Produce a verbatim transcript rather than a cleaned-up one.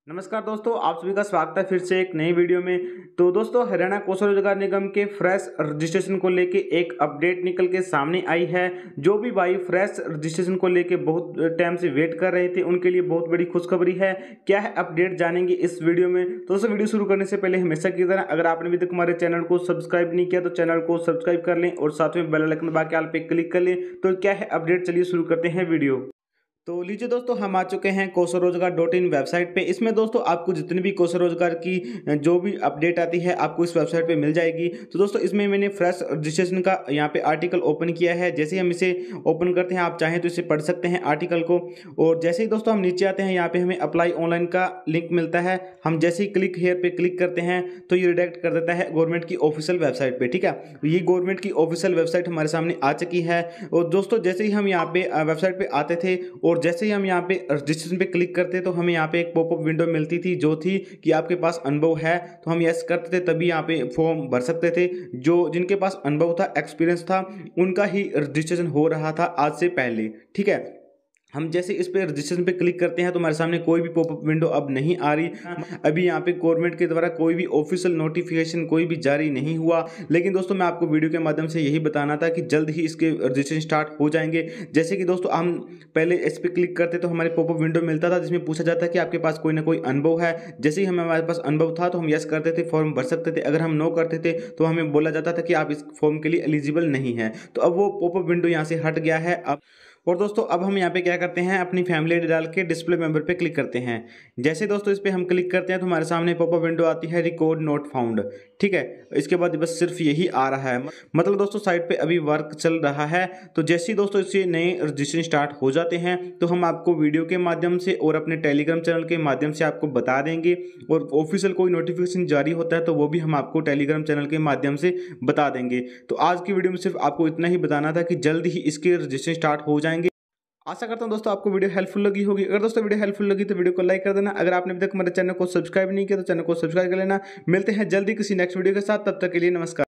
नमस्कार दोस्तों, आप सभी का स्वागत है फिर से एक नई वीडियो में। तो दोस्तों, हरियाणा कौशल रोजगार निगम के फ्रेश रजिस्ट्रेशन को लेके एक अपडेट निकल के सामने आई है। जो भी भाई फ्रेश रजिस्ट्रेशन को लेके बहुत टाइम से वेट कर रहे थे, उनके लिए बहुत बड़ी खुशखबरी है। क्या है अपडेट, जानेंगे इस वीडियो में। तो दोस्तों, वीडियो शुरू करने से पहले हमेशा की तरह अगर आपने अभी तक हमारे चैनल को सब्सक्राइब नहीं किया तो चैनल को सब्सक्राइब कर लें और साथ में बेल आइकन दबा के ऑल पे क्लिक कर लें। तो क्या है अपडेट, चलिए शुरू करते हैं वीडियो। तो लीजिए दोस्तों, हम आ चुके हैं कौशल रोजगार डॉट इन वेबसाइट पे। इसमें दोस्तों आपको जितनी भी कौशल रोजगार की जो भी अपडेट आती है आपको इस वेबसाइट पे मिल जाएगी। तो दोस्तों, इसमें मैंने फ्रेश रजिस्ट्रेशन का यहाँ पे आर्टिकल ओपन किया है। जैसे ही हम इसे ओपन करते हैं, आप चाहें तो इसे पढ़ सकते हैं आर्टिकल को। और जैसे ही दोस्तों हम नीचे आते हैं, यहाँ पे हमें अप्लाई ऑनलाइन का लिंक मिलता है। हम जैसे ही क्लिक हेयर पे क्लिक करते हैं तो ये रिडायरेक्ट कर देता है गवर्नमेंट की ऑफिशियल वेबसाइट पे। ठीक है, ये गवर्नमेंट की ऑफिशियल वेबसाइट हमारे सामने आ चुकी है। और दोस्तों, जैसे ही हम यहाँ पे वेबसाइट पे आते थे और जैसे ही हम यहाँ रजिस्ट्रेशन पे क्लिक करते तो हमें यहाँ पे एक पॉपअप विंडो मिलती थी, जो थी कि आपके पास अनुभव है। तो हम यस करते थे, तभी यहाँ पे फॉर्म भर सकते थे। जो जिनके पास अनुभव था, एक्सपीरियंस था, उनका ही रजिस्ट्रेशन हो रहा था आज से पहले। ठीक है, हम जैसे इस पे रजिस्ट्रेशन पे क्लिक करते हैं तो हमारे सामने कोई भी पॉपअप विंडो अब नहीं आ रही। अभी यहाँ पे गवर्नमेंट के द्वारा कोई भी ऑफिशियल नोटिफिकेशन कोई भी जारी नहीं हुआ। लेकिन दोस्तों, मैं आपको वीडियो के माध्यम से यही बताना था कि जल्द ही इसके रजिस्ट्रेशन स्टार्ट हो जाएंगे। जैसे कि दोस्तों, हम पहले इस पर क्लिक करते तो हमारे पॉपअप विंडो मिलता था जिसमें पूछा जाता है कि आपके पास कोई ना कोई अनुभव है। जैसे ही हमें हमारे पास अनुभव था तो हम यस करते थे, फॉर्म भर सकते थे। अगर हम नो करते थे तो हमें बोला जाता था कि आप इस फॉर्म के लिए एलिजिबल नहीं है। तो अब वो पॉपअप विंडो यहाँ से हट गया है। अब और दोस्तों, अब हम यहाँ पे क्या करते हैं, अपनी फैमिली आईडी डाल के डिस्प्ले मेंबर पे क्लिक करते हैं। जैसे दोस्तों इस पे हम क्लिक करते हैं तो हमारे सामने पॉपअप विंडो आती है, रिकॉर्ड नॉट फाउंड। ठीक है, इसके बाद बस सिर्फ यही आ रहा है। मतलब दोस्तों, साइट पे अभी वर्क चल रहा है। तो जैसे ही दोस्तों इससे नए रजिस्ट्रेशन स्टार्ट हो जाते हैं तो हम आपको वीडियो के माध्यम से और अपने टेलीग्राम चैनल के माध्यम से आपको बता देंगे। और ऑफिशियल कोई नोटिफिकेशन जारी होता है तो वो भी हम आपको टेलीग्राम चैनल के माध्यम से बता देंगे। तो आज की वीडियो में सिर्फ आपको इतना ही बताना था कि जल्द ही इसके रजिस्ट्रेशन स्टार्ट हो जाएंगे। आशा करता हूं दोस्तों आपको वीडियो हेल्पफुल लगी होगी। अगर दोस्तों वीडियो हेल्पफुल लगी तो वीडियो को लाइक कर देना। अगर आपने अभी तक हमारे चैनल को सब्सक्राइब नहीं किया तो चैनल को सब्सक्राइब कर लेना। मिलते हैं जल्दी किसी नेक्स्ट वीडियो के साथ, तब तक के लिए नमस्कार।